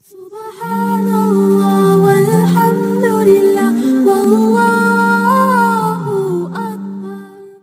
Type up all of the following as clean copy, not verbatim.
Subhanallah walhamdulillah wallahu akbar.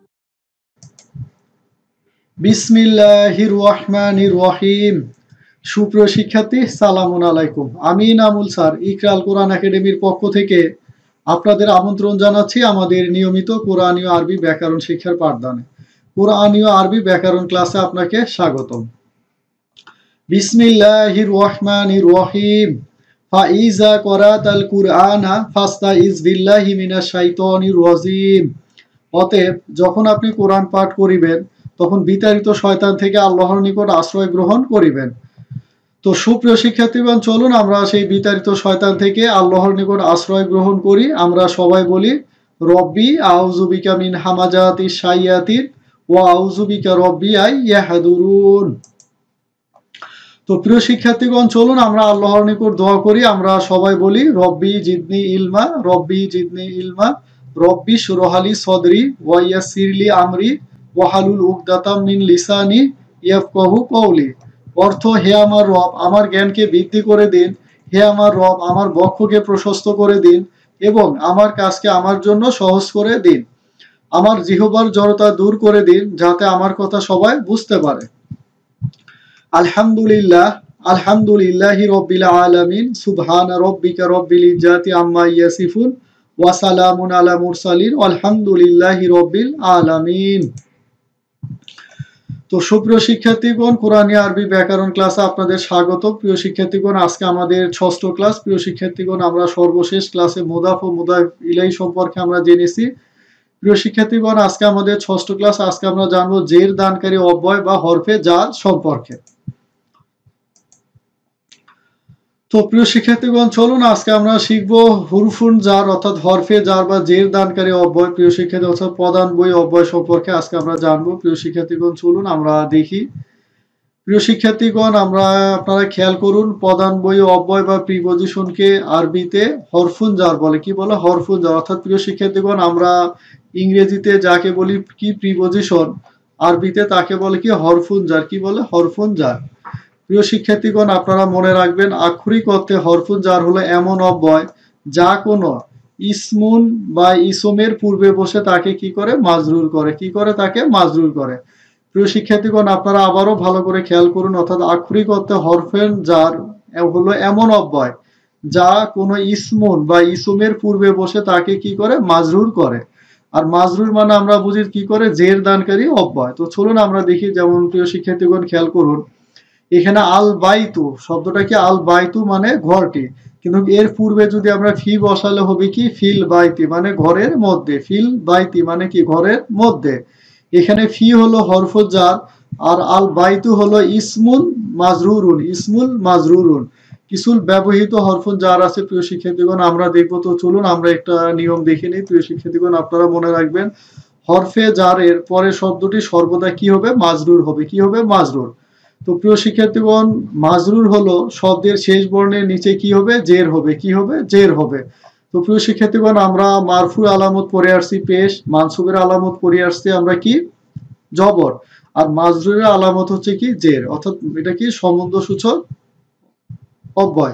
বিসমিল্লাহির রহমানির রহিম। সুপ্রিয় শিক্ষার্থী, সালামুন আলাইকুম। আমি নামুল স্যার ইকরাল কোরআন একাডেমির পক্ষ থেকে আপনাদের আমন্ত্রণ জানাচ্ছি আমাদের নিয়মিত কোরআনীয় আরবি ব্যাকরণ শিক্ষার পাঠদানে। কোরআনীয় আরবি ব্যাকরণ ক্লাসে আপনাকে স্বাগতম। বিসমিল্লাহির রহমানির রহিম। ফাইজা করাতাল কুরআনা ফাস্তাইজ বিল্লাহি মিনাশ শাইতানির রাজিম। অতএব যখন আপনি কোরআন পাঠ করিবেন তখন বিতাড়িত শয়তান থেকে আল্লাহর নিকট আশ্রয় গ্রহণ করিবেন। তো সুপ্রিয় শিক্ষার্থীগণ, চলুন আমরা সেই বিতাড়িত শয়তান থেকে আল্লাহর নিকট আশ্রয় গ্রহণ করি। আমরা সবাই বলি, রব্বি আউযু বিকা মিন হামাজাতিশ শাইয়াতিন ওয়া আউযু বিকা রব্বি আই ইয়াহদুরুন। তো প্রিয় শিক্ষার্থীগণ, চলুন আমরা আল্লাহর নিকট দোয়া করি। আমরা সবাই বলি, রব্বি জিদনি ইলমা, রব্বি জিদনি ইলমা, রব্বি শুরহালি সদরি ওয়া ইয়াসসিরলি আমরি ওয়াহালুল উকদাতাম মিন লিসানি ইয়াফকাহু কওলি। অর্থ, হে আমার রব, আমার জ্ঞানকে বৃদ্ধি করে দিন। হে আমার রব, আমার বক্ষকে প্রশস্ত করে দিন এবং আমার কাজকে আমার জন্য সহজ করে দিন। আমার জিহ্বার জড়তা দূর করে দিন যাতে আমার কথা সবাই বুঝতে পারে। আলহামদুলিল্লাহ, আলহামদুলিল্লাহি রব্বিল আলামিন, সুবহানা রব্বিকা রব্বিল ইজ্জাতি আম্মা ইয়াসিফুন ওয়া সালামুন আলা মুরসালিন আলহামদুলিল্লাহি রব্বিল আলামিন। তো সুপ্রিয় শিক্ষার্থীগণ, কোরআনী আরবি ব্যাকরণ ক্লাসে আপনাদের স্বাগত। প্রিয় শিক্ষার্থীগণ, আজকে আমাদের 6ষ্ঠ ক্লাস। প্রিয় শিক্ষার্থীগণ, আমরা সর্বশেষ ক্লাসে মুদাফ ও মুদাফ ইলাইহি সম্পর্কে আমরা জেনেছি। প্রিয় শিক্ষার্থীগণ, আজকে আমাদের 6ষ্ঠ ক্লাস। আজকে আমরা জানবো জের দানকারী অব্যয় বা হরফে জার সম্পর্কে। তো প্রিয় শিক্ষার্থীগণ, চলুন আজকে আমরা শিখবো হুরফুন জার অর্থাৎ হরফে জার বা জের দানকারী অব্যয়। প্রিয় শিক্ষার্থী অর্থাৎ পদানবয়ী অব্যয় সম্পর্কে আজকে আমরা জানবো। প্রিয় শিক্ষার্থীগণ, চলুন আমরা দেখি। প্রিয় শিক্ষার্থীগণ, আপনারা খেয়াল করুন, পদানবয়ী অব্যয় বা প্রিপজিশনকে আরবিতে হরফুন জার বলে। কি বলে? হরফুন জার। অর্থাৎ প্রিয় শিক্ষার্থীগণ, আমরা ইংরেজিতে যাকে বলি কি প্রিপজিশন, আরবিতে তাকে বলে কি হরফুন জার। কি বলে? হরফুন জার। প্রিয় শিক্ষার্থীগণ, আপনারা মনে রাখবেন, আক্ষরিক অর্থে হরফুন জার হলো এমন অব্যয় যা কোনো ইসমুন বা ইসমের পূর্বে বসে তাকে কি করে? মাজরুর করে। কি করে? তাকে মাজরুর করে। প্রিয় শিক্ষার্থীগণ, আপনারা আবারও ভালো করে খেয়াল করুন, অর্থাৎ আক্ষরিক অর্থে হরফুন জার হলো এমন অব্যয় যা কোনো ইসমুন বা ইসমের পূর্বে বসে তাকে কি করে? মাজরুর করে। আর মাজরুর মানে আমরা বুঝি কি করে? জের দানকারী অব্যয়। তো চলুন আমরা দেখি। যেমন প্রিয় শিক্ষার্থীগণ, খেয়াল করুন, এখানে আল বাইতু শব্দটা কি? আল বাইতু মানে ঘরটি, কিন্তু এর পূর্বে যদি আমরা ফি বসালে হবে কি? ফিল বাইতি মানে ঘরের মধ্যে। ফিল বাইতি মানে কি? ঘরের মধ্যে। এখানে ফি হলো হরফুজ জার আর আল বাইতু হলো ইসমুল মাজরুরুন। ইসমুল মাজরুরুন। কিছু ব্যবহৃত হরফুজ জার আছে প্রিয় শিক্ষার্থীগণ, আমরা দেখবো। তো চলুন আমরা একটা নিয়ম দেখে নিই। প্রিয় শিক্ষার্থীগণ, আপনারা মনে রাখবেন, হরফে জারের পরে শব্দটি সর্বদা কি হবে? মাজরুর হবে। কি হবে? মাজরুর। তো প্রিয় শিক্ষার্থীগণ, মাজরুর হলো শব্দের শেষ বর্ণের নিচে কি হবে? জের হবে। কি হবে? জের হবে। তো প্রিয় শিক্ষার্থীগণ, আমরা মারফুর আলামত পড়ে আসছি পেশ, মানসুবের আলামত পড়ে আসছি আমরা কি? জবর। আর মাজরুরের আলামত হচ্ছে কি? জের। অর্থাৎ এটা কি? সম্বন্ধ সূচক অব্যয়।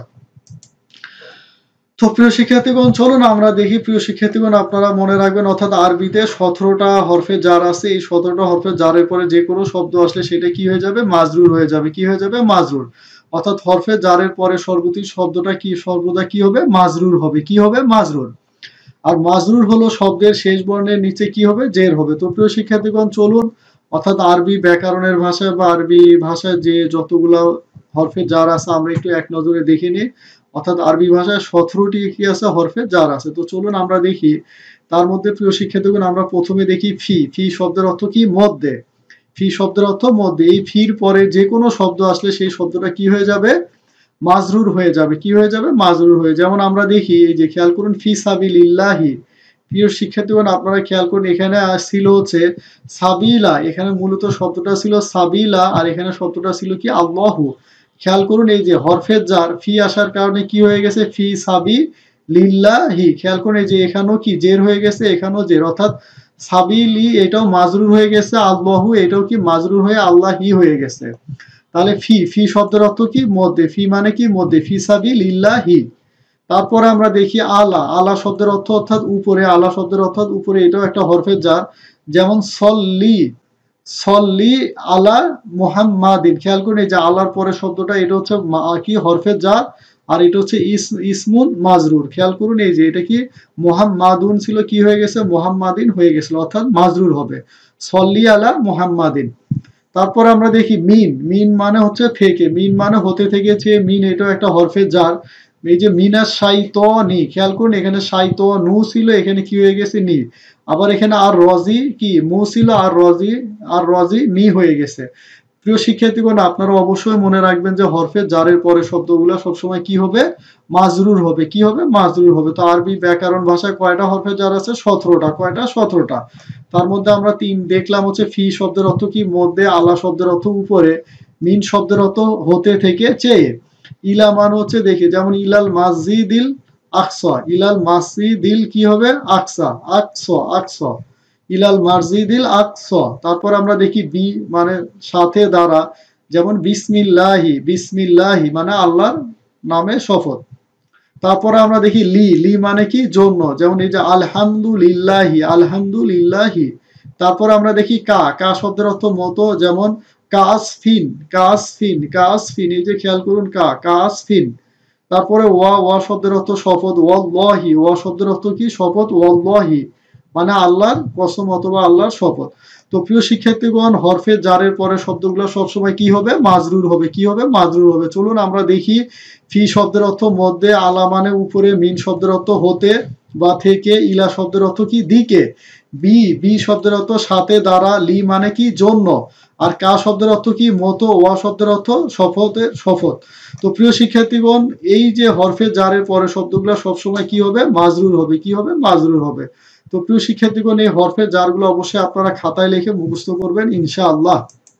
তো প্রিয় শিক্ষার্থীগণ, চলুন আমরা দেখি। প্রিয় শিক্ষার্থীগণ, আপনারা মনে রাখবেন, অর্থাৎ আরবিতে 17টা হরফে জার আছে। এই 17টা হরফে জারের পরে যে কোনো শব্দ আসলে সেটা কি হয়ে যাবে? মাজরুর হয়ে যাবে। কি হয়ে যাবে? মাজরুর। অর্থাৎ হরফে জারের পরে সর্বতি শব্দটা কি? সর্বদা কি হবে? মাজরুর হবে। কি হবে? মাজরুর। আর মাজরুর হলো শব্দের শেষ বর্ণের নিচে কি হবে? জের হবে। তো প্রিয় শিক্ষার্থীগণ, চলুন অর্থাৎ আরবি ব্যাকরণের ভাষায় বা আরবি ভাষায় যে যতগুলো হরফে জার আছে আমরা একটু এক নজরে দেখে নিই। অর্থাৎ আরবি ভাষায় 17টি কি আছে? হরফে জার আছে। তো চলুন আমরা দেখি। তার মধ্যে প্রিয় শিক্ষার্থীগণ, আমরা প্রথমে দেখি ফি। ফি শব্দের অর্থ কি? মধ্যে। ফি শব্দের অর্থ মধ্যে। এই ফির পরে যে কোনো শব্দ আসলে সেই শব্দটা কি হয়ে যাবে? মাজরুর হয়ে যাবে। কি হয়ে যাবে? মাজরুর হয়ে। যেমন আমরা দেখি, এই যে খেয়াল করুন, ফি সাবিলিল্লাহি। প্রিয় শিক্ষার্থীগণ, আপনারা খেয়াল করুন, এখানে ছিল হচ্ছে সাবিলা। এখানে মূলত শব্দটা ছিল সাবিলা আর এখানে শব্দটা ছিল কি? আল্লাহু। খেয়াল করুন, এই যে হরফে জার ফি আসার কারণে কি হয়ে গেছে? ফি সাবি লিল্লাহি। খেয়াল করুন, এই যে এখানেও কি? জের হয়ে গেছে, এখানেও জের। অর্থাৎ সাবিলি এটাও মাজরুর হয়ে গেছে, আল্লাহু এটাও কি? মাজরুর হয়ে আল্লাহি হয়ে গেছে। তাহলে ফি, ফি শব্দের অর্থ কি? মধ্যে। ফি মানে কি? মধ্যে। ফি সাবিলিল্লাহি। তারপরে আমরা দেখি আলা, আলা শব্দের অর্থ অর্থাৎ উপরে, আলা শব্দের অর্থাৎ উপরে, এটাও একটা হরফে জার। যেমন সল্লি, সল্লি আলা মুহাম্মাদিন। খেয়াল করুন এই যে আলার পরে শব্দটা, এটা হচ্ছে কি? হরফে জার। আর এটা হচ্ছে ইসমুন মাজরুর। খেয়াল করুন এই যে এটা কি? মুহাম্মাদুন ছিল, কি হয়ে গেছে? মুহাম্মাদিন হয়ে গেছিল, অর্থাৎ মাজরুর হবে। সল্লি আলা মুহাম্মাদিন। তারপর আমরা দেখি মিন, মিন মানে হচ্ছে থেকে, মিন মানে হতে থেকেছে, মিন এটাও একটা হরফে জার। এই যে মিনাস শাইতানি, খেয়াল করুন এখানে শাইতানু ছিল, এখানে কি হয়ে গেছে? নি। আবার এখানে আর রজি কি? মু ছিল, আর রজি, আর রজি নি হয়ে গেছে। প্রিয় শিক্ষার্থীগণ, আপনারা অবশ্যই মনে রাখবেন যে হরফে জারের পরে শব্দগুলো সবসময় কি হবে? মাজরুর হবে। কি হবে? মাজরুর হবে। তো আরবি ব্যাকরণ ভাষায় কয়টা হরফে জার আছে? 17টা। কয়টা? 17টা। তার মধ্যে আমরা 3 দেখলাম হচ্ছে ফি শব্দের অর্থ কি? মধ্যে। আলা শব্দের অর্থ উপরে। মিন শব্দের অর্থ হতে থেকে চেয়ে। ইলা মানে হচ্ছে দেখি, যেমন ইলাল মাসজিদিল আকসা, ইলাল মাসজিদিল কি হবে? আকসা, আকসা, আকসা, ইলাল মাসজিদিল আকসা। তারপর আমরা দেখি বি মানে সাথে দ্বারা, যেমন বিসমিল্লাহি, বিসমিল্লাহি মানে আল্লাহর নামে শপথ। তারপরে আমরা দেখি লি, লি মানে কি? জন্য, যেমন এই যে আলহামদুলিল্লাহি, আলহামদুলিল্লাহি। তারপর আমরা দেখি কা, কা শব্দের অর্থ মতো, যেমন কাসফিন, কাসফিন, কাসফিন। এই যে খেয়াল করুন কা, কাসফিন। তারপরে ওয়া, ওয়া শব্দের অর্থ শপথ, ওয়াল্লাহি, ওয়া শব্দের অর্থ কি? শপথ, ওয়াল্লাহি মানে আল্লাহর কসম অথবা আল্লাহর শপথ। তো প্রিয় শিক্ষার্থীগণ, হরফে জারের পরে শব্দগুলো সবসময় কি হবে? মাজরুর হবে। কি হবে? মাজরুর হবে। চলুন আমরা দেখি ফি শব্দের অর্থ মধ্যে, আলা মানে উপরে, মিন শব্দের অর্থ হতে বা থেকে, ইলা শব্দের অর্থ কি? দিকে, বি, বি শব্দের অর্থ সাথে দ্বারা, লি মানে কি? জন্য, আর কা শব্দের অর্থ কি? মতো, ওয়া শব্দের অর্থ শপথের শপথ। তো প্রিয় শিক্ষার্থীগণ, এই যে হরফে জারের পরে শব্দগুলো সবসময় কি হবে? মাজরুর হবে। কি হবে? মাজরুর হবে। তো প্রিয় শিক্ষার্থীগণ, এই হরফে জারগুলো অবশ্যই আপনারা খাতায় লিখে মুখস্থ করবেন ইনশাআল্লাহ।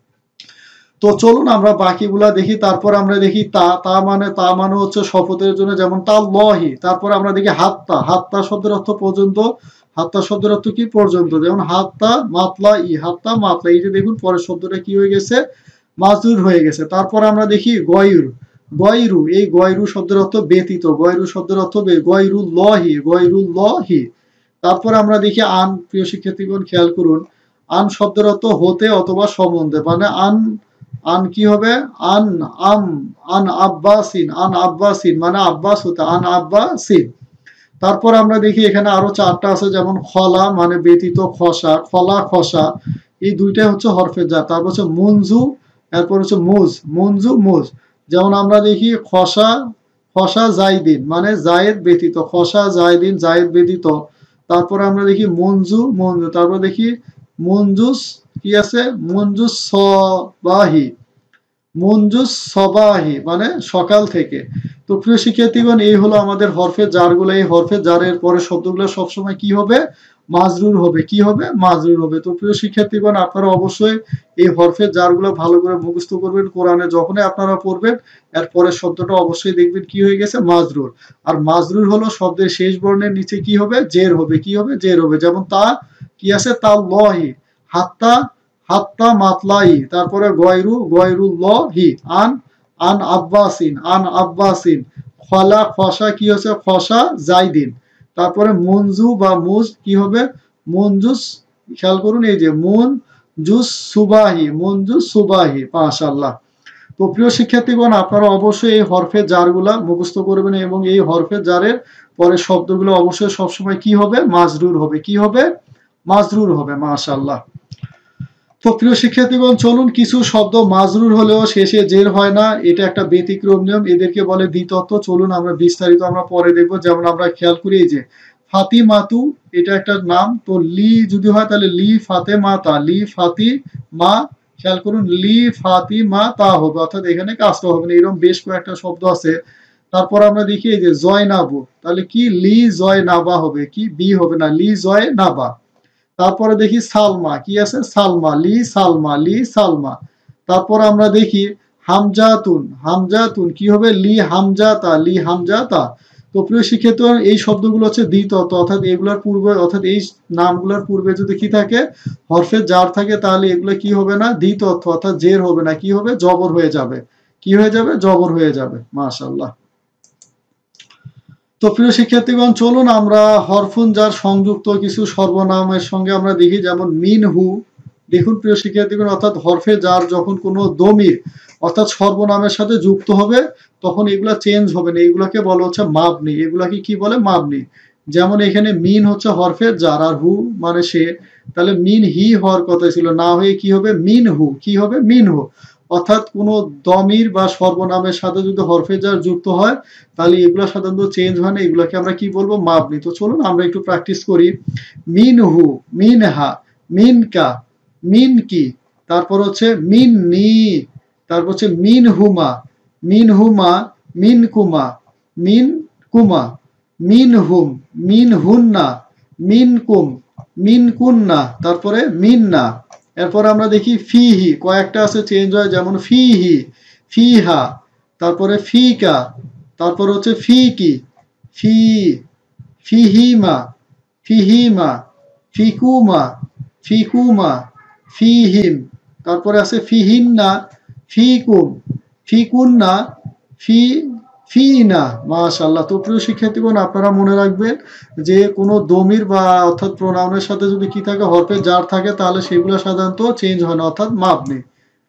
তো চলুন আমরা বাকিগুলা দেখি। তারপর আমরা দেখি তা, তা মানে, তা মানে হচ্ছে শপথের জন্য, যেমন তাল্লাহি। তারপর আমরা দেখি হাত্তা, হাত্তা শব্দের অর্থ পর্যন্ত, হাত্তা শব্দের অর্থ কি? পর্যন্ত, যেমন হাত্তা মাতলা ই, হাত্তা মাতলা। এই যে দেখুন পরের শব্দটা কি হয়ে গেছে? মাজরুর হয়ে গেছে। তারপর আমরা দেখি গয়রু, গয়রু, এই গয়রু শব্দের অর্থ ব্যতীত, গয়রু শব্দের অর্থ গয়রুল্লাহি, গয়রুল্লাহি। তারপর আমরা দেখি আন, প্রিয় শিক্ষার্থীগণ খেয়াল করুন, আন শব্দের অর্থ হতে অথবা সম্বন্ধে, মানে আন, আন কি হবে? আন, আম, আন আব্বাসিন, আন আব্বাসিন মানে আব্বাস হতে, আন আব্বাসিন। তারপর আমরা দেখি এখানে আরো 4টা আছে, যেমন খলা মানে ব্যতীত, খসা, খলা, খসা। এই দুইটাই হচ্ছে হরফে জার। তারপর হচ্ছে মুনজু, এরপর হচ্ছে মুজ, মুনজু, মুজ। যেমন আমরা দেখি খসা, খসা জাইদিন মানে জায়েদ ব্যতীত, খসা জাইদিন জায়েদ ব্যতীত। তারপর আমরা দেখি মঞ্জু, মঞ্জু। তারপর দেখি মঞ্জুস কি আছে? মঞ্জুস সবাহি, মঞ্জুস সবাহি মানে সকাল থেকে। তো প্রিয় শিক্ষার্থীগণ, এই হলো আমাদের হরফে জারগুলো। এই হরফে জারের পরে শব্দগুলো সবসময় কি হবে? মাজরুর হবে। কি হবে? মাজরুর হবে। তো প্রিয় শিক্ষার্থীগণ, আপনারা অবশ্যই এই হরফে জারগুলো ভালো করে মুখস্থ করবেন। কোরআনে যখনই আপনারা পড়বেন, এর পরের শব্দটা অবশ্যই দেখবেন কি হয়ে গেছে? মাজরুর। আর মাজরুর হলো শব্দের শেষ বর্ণের নিচে কি হবে? জের হবে। কি হবে? জের হবে। যেমন তা কি আছে? তাল্লাহি, হাত্তা, হাত্তা মাতলাই। তারপরে গয়রু, গয়রুল্লাহি। আন, আন আব্বাসিন, আন আব্বাসিন। খলা, খসা কি হচ্ছে? খসা জাইদিন। তারপরে মঞ্জু বা মুজ কি হবে? মঞ্জুস, খেয়াল করুন এই যে মঞ্জুস সুবাহি, মঞ্জুস সুবাহি। মাশাআল্লাহ। তো প্রিয় শিক্ষার্থীগণ, আপনারা অবশ্যই এই হরফে জারগুলা মুখস্থ করবেন এবং এই হরফে জারের পরে শব্দগুলো অবশ্যই সবসময় কি হবে? মাজরুর হবে। কি হবে? মাজরুর হবে। মাশাআল্লাহ। তো প্রিয় শিক্ষার্থীগণ, চলুন কিছু শব্দ মাজরুর হলেও শেষে জের হয় না, এটা একটা ব্যতিক্রম নিয়ম, এদেরকে বলে দ্বিতত্ব। চলুন আমরা বিস্তারিত আমরা পরে দেখব। যেমন আমরা খেয়াল করি এই যে ফাতিমাতু, এটা একটা নাম, তো লি যদি হয় তাহলে লি ফাতেমাতা, লি ফাতিমা। খেয়াল করুন লি ফাতিমা তা হবে, অর্থাৎ এখানে কাজটা হবে না। এরকম বেশ কয়েকটা শব্দ আছে। তারপর আমরা দেখি এই যে জয়নাবু, তাহলে কি? লি জয়নাবা হবে। কি? বি হবে না, লি জয়নাবা। তারপরে দেখি সালমা, কি আছে? সালমা, লি সালমা, লি সালমা। তারপর আমরা দেখি হামজাতুন, হামজাতুন কি হবে? লি হামজাতা, লি হামজাতা। তো তো প্রিয় শিক্ষিত, এই শব্দগুলো হচ্ছে দ্বিতত্ব, অর্থাৎ এগুলোর পূর্বে, অর্থাৎ এই নামগুলোর পূর্বে যদি কি থাকে, হরফে জার থাকে, তাহলে এগুলো কি হবে না, দ্বিতত্ব অর্থাৎ জের হবে না, কি হবে, জবর হয়ে যাবে। কি হয়ে যাবে, জবর হয়ে যাবে। মাশাআল্লাহ। তো প্রিয় শিক্ষার্থীগণ, চলুন আমরা হরফুন জার সংযুক্ত কিছু সর্বনামের সঙ্গে আমরা দেখি, যেমন মিনহু। দেখুন প্রিয় শিক্ষার্থীগণ, অর্থাৎ হরফে জার যখন কোনো দমির অর্থাৎ সর্বনামের সাথে যুক্ত হবে, তখন এগুলা চেঞ্জ হবে না, এগুলাকে বলা হচ্ছে মাবনি। এগুলাকে কি বলে, মাবনি। যেমন এখানে মিন হচ্ছে হরফে জার, আর হু মানে সে, তাহলে মিন হি হওয়ার কথা ছিল, না হয়ে কি হবে, মিন হু। কি হবে, মিন হু। অর্থাৎ কোনো দমির বা সর্বনামের সাথে যদি হরফে জার যুক্ত হয়, তাহলে এগুলো সাধারণত চেঞ্জ হয় না, এগুলাকে আমরা কি বলবো, মাবনি। তো চলুন আমরা একটু প্র্যাকটিস করি। মিনহু, মিনহা, মিনকা, মিনকি, তারপর হচ্ছে মিননি, তারপর হচ্ছে মিনহুমা, মিনহুমা, মিনকুমা, মিনকুমা, মিনহুম, মিনহুন্না, মিনকুম, মিনকুন্না, তারপরে মিন্না। এরপর আমরা দেখি ফিহি, কয়েকটা আছে চেঞ্জ হয়, যেমন ফিহি, ফিহা, তারপরে ফিকা, তারপর হচ্ছে ফিকি, ফি, ফিহিমা, ফিহিমা, ফিকুমা, ফিকুমা, ফিহিম, তারপরে আছে ফিহিন্না, ফিকুম, ফিকুন্না, ফি, ফিনা। মাশাআল্লাহ। তো প্রিয় শিক্ষার্থীগণ, আপনারা মনে রাখবেন যে কোনো দমির বা অর্থাৎ প্রোনাউনের সাথে যদি কি থাকে, হরফে জার থাকে, তাহলে সেগুলো সাধারণত চেঞ্জ হয় না, অর্থাৎ মাবনি।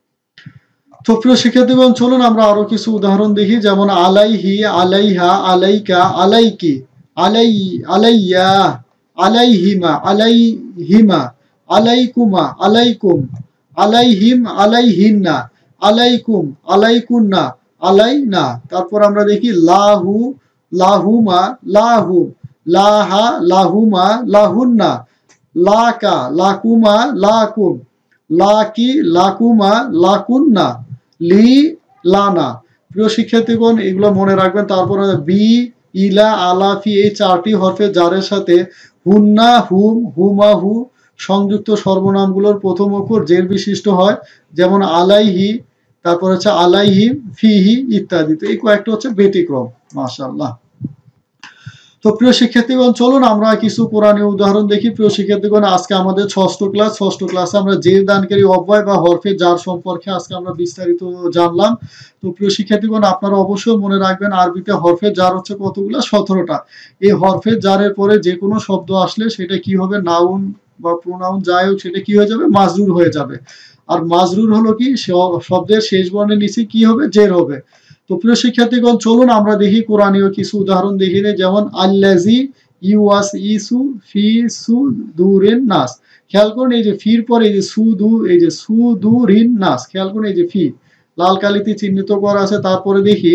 তো প্রিয় শিক্ষার্থীগণ, চলুন আমরা আরো কিছু উদাহরণ দেখি, যেমন আলাইহি, আলাইহা, আলাইকা, আলাইকি, আলাই, আলাইয়া, আলাইহিমা, আলাইহিমা, আলাইকুমা, আলাইকুম, আলাইহিম, আলাইহিন্না, আলাইকুম, আলাইকুন্না, আলাইনা। তারপর আমরা দেখি লাহু, লাহুমা, লাহুম, লাহা, লাহুমা, লাহুন্না, লাকা, লাকুমা, লাকুম, লাকি, লাকুমা, লাকুন্না, লি, লানা। প্রিয় শিক্ষার্থীগণ, এগুলো মনে রাখবেন। তারপর বি, ইলা, আলাফি, এই চারটি হরফে জারের সাথে হুন্না, হুম, হুমাহু সংযুক্ত সর্বনামগুলোর প্রথম অক্ষর জের বিশিষ্ট হয়, যেমন আলাইহি, তারপর হচ্ছে আলাইহিম, ফিহি ইত্যাদি। তো এই কয়েকটা হচ্ছে ব্যতিক্রম। মাশাআল্লাহ। তো প্রিয় শিক্ষার্থীগণ, চলুন আমরা কিছু কোরআনীয় উদাহরণ দেখি। প্রিয় শিক্ষার্থীগণ, আজকে আমাদের ষষ্ঠ ক্লাসে আমরা জের দানকারী অব্যয় বা হরফে জার সম্পর্কে আজকে আমরা বিস্তারিত জানলাম। তো প্রিয় শিক্ষার্থীগণ, আপনারা অবশ্যই মনে রাখবেন, আরবিতে হরফে জার হচ্ছে কতগুলো, 17টা। এই হরফে জারের পরে যে কোনো শব্দ আসলে সেটা কি হবে, নাউন বা প্রোনাউন যাই হোক, সেটা কি হয়ে যাবে, মাজরুর হয়ে যাবে। আর মাজরুর হলো কি, শব্দের শেষ বর্ণের নিচে কি হবে, জের হবে। তো প্রিয় শিক্ষার্থীগণ, চলুন আমরা দেখি কোরআনীয় কিছু উদাহরণ দেখি, যেমন আল্লাজি ইউয়াস ইসু ফি সুদুরিন নাস। খেয়াল করুন, এই যে ফির পরে এই যে সুদু, এই যে সুদুরিন নাস, খেয়াল করুন এই যে ফি লাল কালিতে চিহ্নিত করা আছে। তারপরে দেখি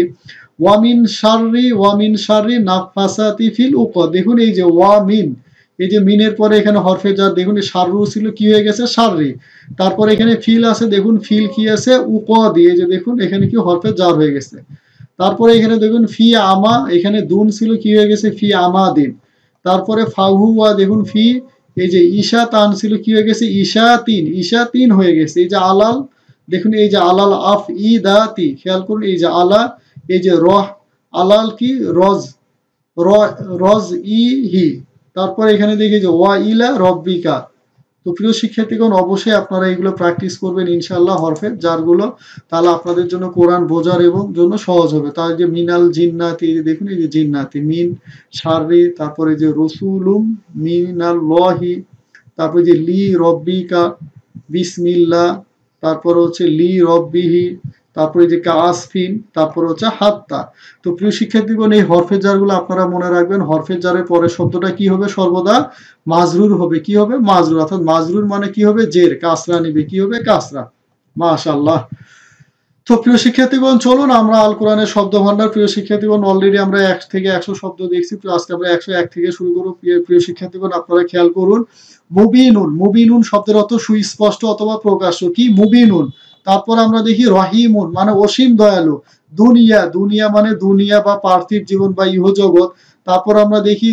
ওয়ামিন শাররি নাফাসাতি ফিল উকদ। দেখুন এই যে ওয়ামিন, এই যে মিনের পরে এখানে হরফে জার, দেখুন এই শাররু ছিল, কি হয়ে গেছে, শাররি। তারপরে এখানে ফিল আছে, দেখুন ফিল কি আছে, উকদি, এই যে দেখুন এখানে কি হরফে জার হয়ে গেছে। তারপরে এখানে দেখুন ফি আমা, এখানে দুন ছিল, কি হয়ে গেছে, ফি আমাদিন। তারপরে ফাহুয়া, দেখুন ফি, এই যে ঈশা তান ছিল, কি হয়ে গেছে, ঈশা তিন হয়ে গেছে। এই যে আলাল, দেখুন এই যে আলাল আফ ই দাতি, খেয়াল করুন এই যে আলা, এই যে রহ, আলাল কি, রজ, রজ ই হি। তারপরে এখানে দেখি যে ওয়া ইলা রব্বিকা। তো প্রিয় শিক্ষার্থীগণ, অবশ্যই আপনারা এগুলো প্র্যাকটিস করবেন ইনশাআল্লাহ, হরফে জারগুলো, তাহলে আপনাদের জন্য কোরআন বোঝার এবং জন্য সহজ হবে। তার যে মিনাল জিন্নাতি, দেখুন এই যে জিন্নাতি, মিন শাররি, তারপরে যে রসুলুম মিনাল লহি, তারপরে যে লি রব্বিকা, বিসমিল্লাহ, তারপর হচ্ছে লি রব্বিহি, তারপরে যে কাসফিন, তারপর হচ্ছে হাত্তা। তো প্রিয় শিক্ষার্থীগণ, এই হরফে জারগুলো আপনারা মনে রাখবেন। হরফে জারের পরের শব্দটা কি হবে, সর্বদা মাজরুর হবে। কি হবে, মাজরুর, অর্থাৎ মাজরুর মানে কি হবে, জের, কাসরা নিবে, কি হবে, কাসরা। মাশাআল্লাহ। তো প্রিয় শিক্ষার্থীগণ, চলুন আমরা আল কোরআনের শব্দ ভান্ডার, প্রিয় শিক্ষার্থীগণ অলরেডি আমরা 1 থেকে 100 শব্দ দেখছি। আজকে আমরা 101 থেকে শুরু করব। প্রিয় শিক্ষার্থীগণ, আপনারা খেয়াল করুন, মুবিনুন, মুবিনুন শব্দের অর্থ সুস্পষ্ট অথবা প্রকাশ্য, কি, মুবিনুন। তারপর আমরা দেখি রহিমুন মানে অসীম দয়ালু, দুনিয়া, দুনিয়া মানে দুনিয়া বা পার্থিব জীবন বা ইহজগৎ। তারপর আমরা দেখি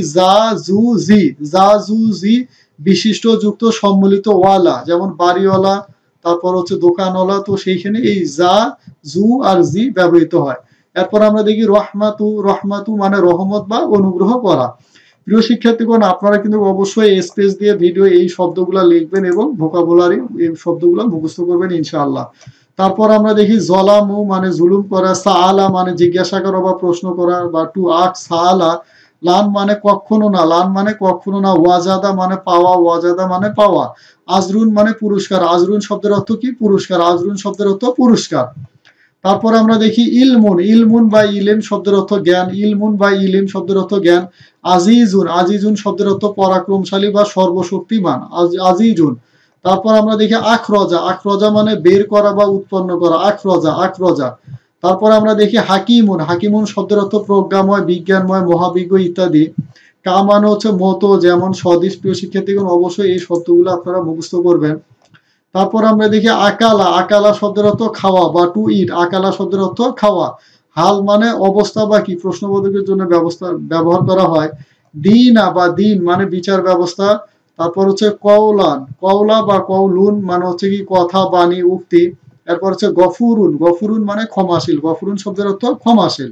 জাজুজি বিশিষ্ট যুক্ত সম্মিলিত ওয়ালা, যেমন বাড়িওয়ালা, তারপর হচ্ছে দোকানওয়ালা। তো সেইখানে এই জা, জু আর জি ব্যবহৃত হয়। এরপর আমরা দেখি রহমাতু, রহমাতু মানে রহমত বা অনুগ্রহ করা। প্রিয় শিক্ষার্থীগণ, আপনারা কিন্তু অবশ্যই স্পেস দিয়ে ভিডিও এই শব্দগুলা লিখবেন এবং ভোকাবুলারি এই শব্দগুলো মুখস্থ করবেন ইনশাআল্লাহ। তারপর আমরা দেখি জলামু মানে জুলুম করা, সাআলা মানে জিজ্ঞাসা করা বা প্রশ্ন করা বা টু আক সাআলা, লান মানে কখনো না, লান মানে কখনো না, ওয়াজাদা মানে পাওয়া, ওয়াজাদা মানে পাওয়া, আজরুন মানে পুরস্কার, আজরুন শব্দের অর্থ কি? পুরস্কার, আজরুন শব্দের অর্থ পুরস্কার। তারপর আমরা দেখি ইলমুন, ইলমুন বা ইলিম শব্দের অর্থ জ্ঞান, ইলমুন বা ইলিম শব্দের অর্থ জ্ঞান। আজিজুন, আজিজুন শব্দের অর্থ পরাক্রমশালী বা সর্বশক্তিমান, আজিজুন। তারপর আমরা দেখি আখরজা, আখরজা মানে বের করা বা উৎপন্ন করা, আখরজা, আখরজা। তারপর আমরা দেখি হাকিমুন, হাকিমুন শব্দের অর্থ প্রজ্ঞাময়, বিজ্ঞানময়, মহাবিজ্ঞ ইত্যাদি। কা মানে হচ্ছে মতো, যেমন সদিশ। প্রিয় শিক্ষার্থীগণ, অবশ্যই এই শব্দগুলো আপনারা মুখস্থ করবেন। তারপর আমরা দেখি আকালা, আকালা শব্দের অর্থ খাওয়া বা টু ইট, আকালা শব্দের অর্থ খাওয়া। হাল মানে অবস্থা বা কি, প্রশ্নবোধকের জন্য ব্যবহার করা হয়। দিনা বা দিন মানে বিচার ব্যবস্থা। তারপর হচ্ছে কওলান, কওলা বা কওলুন মানে হচ্ছে কি কথা, বাণী, উক্তি। এরপর হচ্ছে গফুরুন, গফুরুন মানে ক্ষমাশীল, গফুরুন শব্দের অর্থ ক্ষমাশীল।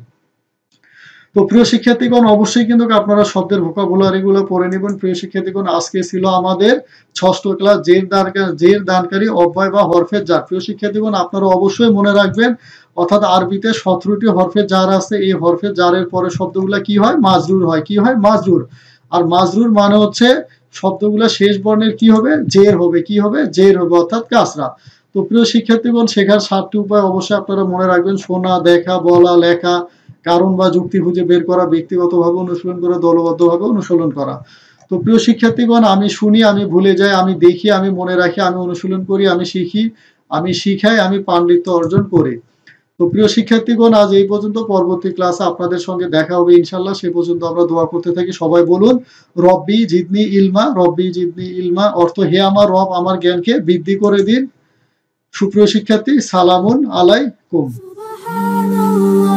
তো প্রিয় শিক্ষার্থীগণ, অবশ্যই কিন্তু আপনারা শব্দের ভোকাবুলারি গুলো পড়ে নেবেন। প্রিয় শিক্ষার্থীগণ, আজকে ছিল আমাদের ষষ্ঠ ক্লাস জের দানকারী অব্যয় বা হরফে জার। প্রিয় শিক্ষার্থীগণ, আপনারা অবশ্যই মনে রাখবেন, অর্থাৎ আরবিতে 17টি হরফে জার আছে। এই হরফে জারের পরে শব্দগুলা কি হয়? মাজরুর হয়। কি হয়? মাজরুর। আর মাজরুর মানে হচ্ছে শব্দগুলা শেষ বর্ণের কি হবে? জের হবে। কি হবে? জের হবে, অর্থাৎ কাসরা। তো প্রিয় শিক্ষার্থীগণ, শেখার 7টি উপায় অবশ্যই আপনারা মনে রাখবেন: শোনা, দেখা, বলা, লেখা, কারণ বা যুক্তি খুঁজে বের করা, ব্যক্তিগতভাবে অনুশীলন করা, দলবদ্ধভাবে অনুশীলন করা। তো প্রিয় শিক্ষার্থীগণ, আমি শুনি, আমি ভুলে যাই, আমি দেখি, আমি মনে রাখি, আমি অনুশীলন করি, আমি শিখি, আমি শিখাই, আমি পাণ্ডিত্য অর্জন করি। তো প্রিয় শিক্ষার্থীগণ, আজ এই পর্যন্ত। পরবর্তী ক্লাসে আপনাদের সঙ্গে দেখা হবে ইনশাআল্লাহ। সে পর্যন্ত আমরা দোয়া করতে থাকি। সবাই বলুন রব্বি জিদনি ইলমা, রব্বি জিদনি ইলমা, অর্থ হে আমার রব, আমার জ্ঞানকে বৃদ্ধি করে দিন। সুপ্রিয় শিক্ষার্থী, সালামুন আলাইকুম। سبحان الله